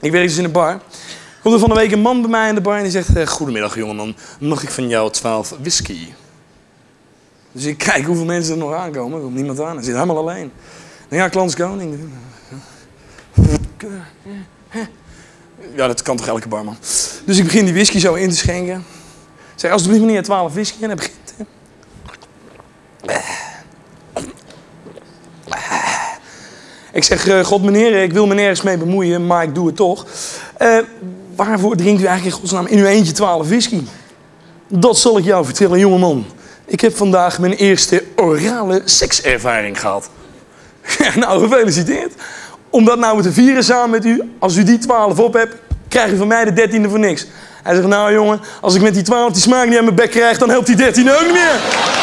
Ik werk dus in een bar. Komt er van de week een man bij mij in de bar en die zegt... Goedemiddag jongeman, mag ik van jou 12 whisky? Dus ik kijk hoeveel mensen er nog aankomen. Er komt niemand aan, hij zit helemaal alleen. Nou ja, klant is koning. Ja, dat kan toch elke barman. Dus ik begin die whisky zo in te schenken. Ik zeg, alsjeblieft meneer, 12 whisky. En hij begint. Ik zeg, god meneer, ik wil me nergens mee bemoeien, maar ik doe het toch. Waarvoor drinkt u eigenlijk in godsnaam in uw eentje 12 whisky? Dat zal ik jou vertellen, jongeman. Ik heb vandaag mijn eerste orale sekservaring gehad. Nou, gefeliciteerd. Om dat nou te vieren samen met u, als u die 12 op hebt, krijg je van mij de 13e voor niks. Hij zegt, nou jongen, als ik met die 12 die smaak niet aan mijn bek krijg, dan helpt die 13 ook niet meer.